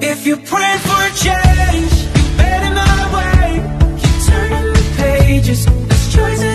If you're praying for a change, you better not wait. Keep turning the pages, let's choices